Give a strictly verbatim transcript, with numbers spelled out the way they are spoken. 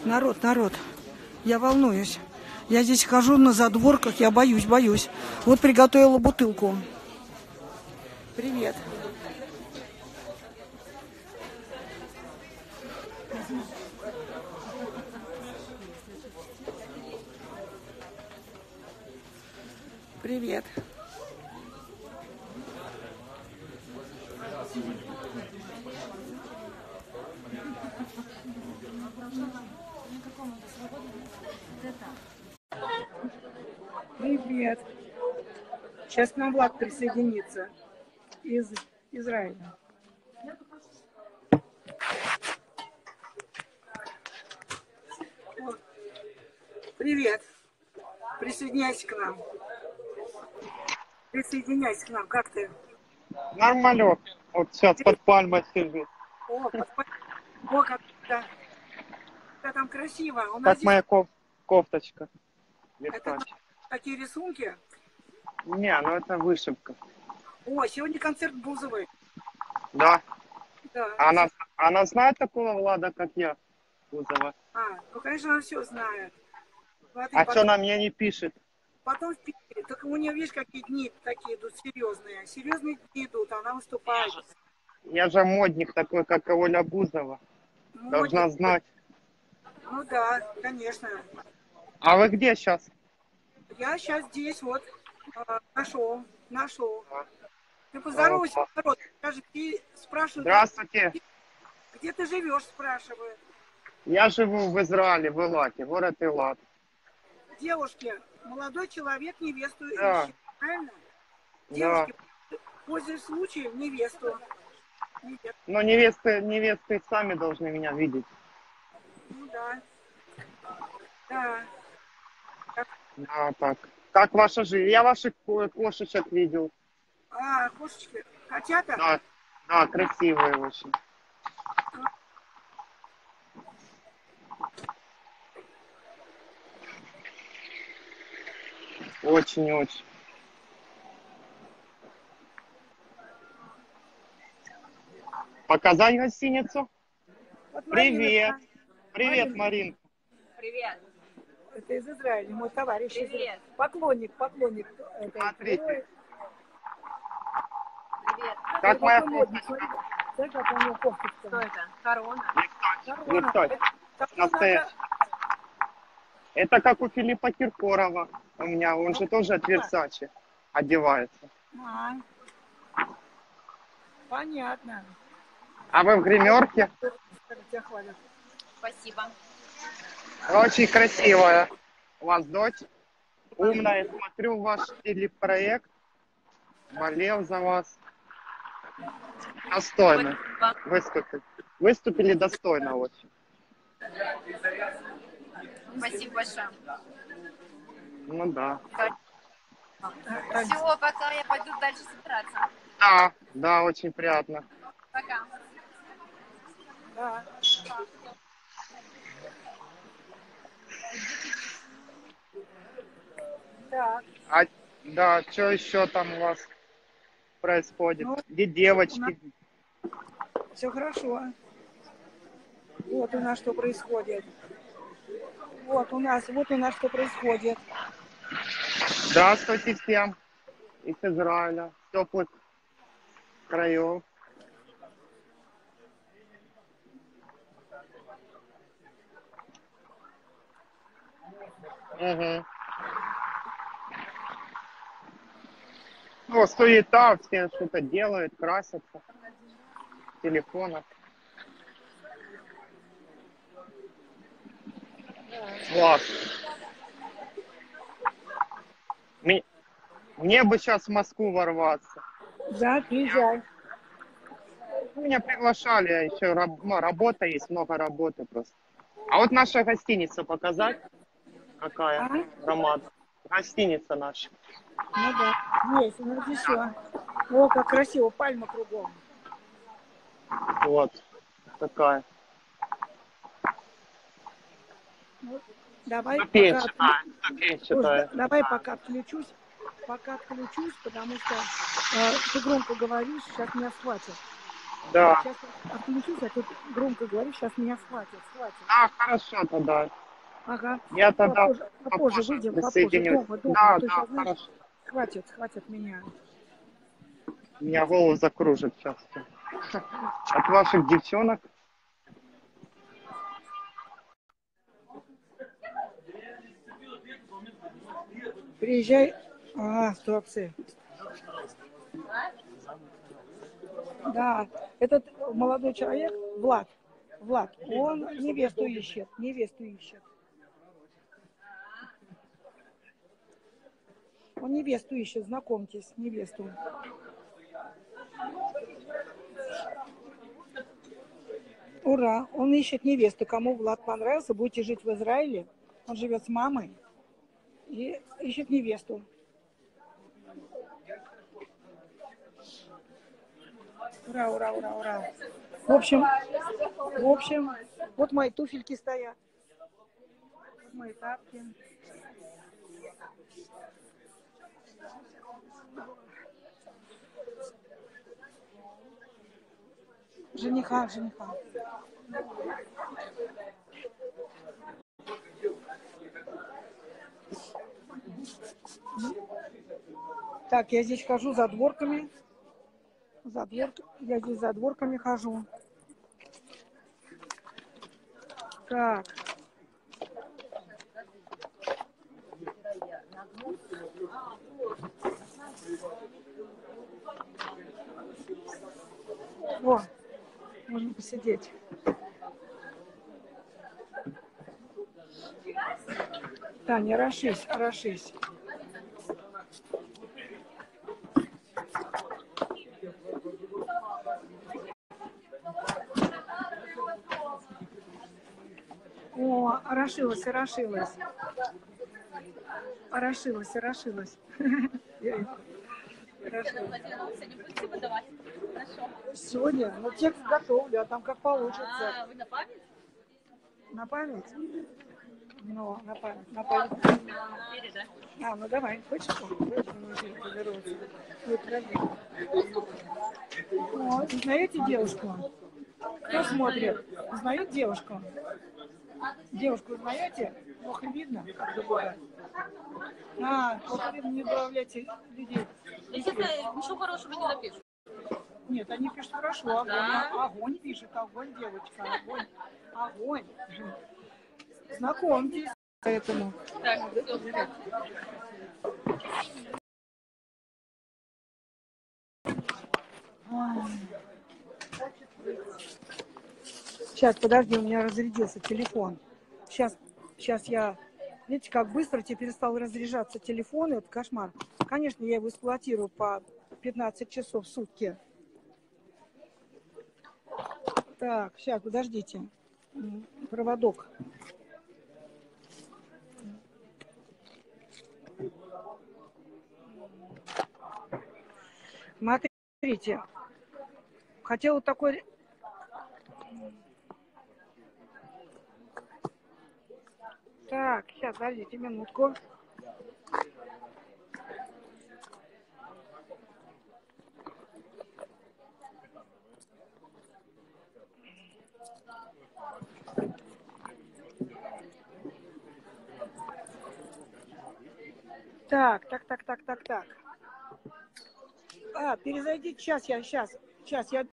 Народ, народ, я волнуюсь. Я здесь хожу на задворках, я боюсь, боюсь. Вот приготовила бутылку. Привет. Привет. Привет. Сейчас к нам Влад присоединится из Израиля. Привет. Присоединяйся к нам. Присоединяйся к нам. Как ты? Нормалек. Вот сейчас под пальмой сижу. О, под... О, как да. Да, там красиво. У нас как здесь... моя коф... кофточка. Это такие рисунки? Не, ну это вышивка. О, сегодня концерт Бузовой. Да. Да. Она, она знает такого Влада, как я, Бузова? А, ну, конечно, она все знает. Смотри, а потом... что она мне не пишет? Потом в Питере. Только у нее, видишь, какие дни такие идут серьезные. Серьезные дни идут, она выступает. Я же, я же модник такой, как Оля Бузова. Модник. Должна знать. Ну да, конечно. А вы где сейчас? Я сейчас здесь вот э, нашел, нашел. А. Ты поздоровайся, Опа. народ. Скажи, ты спрашивают, Здравствуйте. где, где ты живешь, спрашивают. Я живу в Израиле, в Илате, город Илат. Девушки, молодой человек невесту Да. ищет, правильно? Да. Девушки, пользуясь случаем, невесту. Невесту. Но невесты, невесты сами должны меня видеть. Ну да. Да. Да, так. Как ваша жизнь? Я ваших ко- кошечек видел. А, кошечки, котята? Да, да, красивые очень. Очень-очень. Показать гостиницу? Вот Привет. Марина. Привет, Марина. Марин. Привет. Это из Израиля, мой товарищ. Привет. Поклонник, поклонник. Смотрите. Привет. Как моя кофточка? Смотри, как у него кофточка. Что это? Корона? Корона. Версач. Такую Настоящий. надо- Это как у Филиппа Киркорова. У меня, он же тоже от Версачи одевается. А, понятно. А вы в гримерке? Тебя хвалят. Спасибо. Очень красивая. У вас дочь умная. Смотрю ваш телепроект. Болел за вас. Достойно. Выступили. Выступили достойно очень. Спасибо большое. Ну да. Все, пока я пойду дальше собираться. Да, да, очень приятно. Пока. Да. Так. А, да, что еще там у вас происходит? Ну, Где девочки? Все хорошо. Вот у нас что происходит. Вот у нас, вот у нас что происходит. Здравствуйте всем из Израиля, теплых краев. Угу. Ну, суета, все что-то делают, красятся. Телефонах. Класс. Мне, мне бы сейчас в Москву ворваться. Да, приезжай. Меня приглашали, а еще раб, ну, работа есть, много работы просто. А вот наша гостиница показать? Какая? А? Роман. Гостиница наша. Ну да, есть, ну вот еще. О, как красиво, пальма кругом. Вот. Такая. Вот. Давай Ступень пока, читаю, ступень Слушай, читаю. давай пока отключусь, пока отключусь, потому что э, ты громко говоришь, сейчас меня схватят. Да. Сейчас отключусь, а тут громко говорю, сейчас меня схватят, схватят. А, хорошо тогда. Ага. Я тогда Попозже, попозже попозже выйдем, попозже. присоединюсь. Дома, дома. А Да, то да, сейчас, знаешь, хорошо. схватят, схватят меня. Меня голову закружит сейчас. От ваших девчонок. Приезжай. А, Турции. Да, этот молодой человек, Влад, Влад, он невесту ищет, невесту ищет. Он невесту ищет, знакомьтесь, невесту. Ура, он ищет невесту. Кому Влад понравился, будете жить в Израиле. Он живет с мамой и ищет невесту. Ура, ура, ура, ура. В общем, в общем, вот мои туфельки стоят. Вот мои тапки. Жениха, жениха. Так, я здесь хожу за дворками. За двор... Я здесь за дворками хожу. Так. О, можно посидеть. Таня, рашись, рашись. О, орошилась, орошилась. Орошилась, орошилась. Сегодня, ну, текст готовлю, а там как получится. А, вы на память? На память? Ну, на память, на память. А, ну давай, хочешь? Хочешь, ну, подожди. О, знаете девушку? Кто смотрит? Узнают девушку? Девушку узнаете? Плохо видно, как забывать. А, плохо видно, не добавляйте людей. Естественно, ничего хорошего не напишу. Нет, они пишут хорошо. Огонь, Да. огонь пишет, огонь, девочка, огонь, огонь. Знакомьтесь, поэтому. Так, все. Сейчас, подожди, у меня разрядился телефон. Сейчас, сейчас я... Видите, как быстро теперь стал разряжаться телефон, это кошмар. Конечно, я его эксплуатирую по пятнадцать часов в сутки. Так, сейчас, подождите. Проводок. Смотрите. Хотела вот такой... Так, сейчас, подождите минутку. Так, так, так, так, так, так. А, перезайдите, сейчас я, сейчас, сейчас я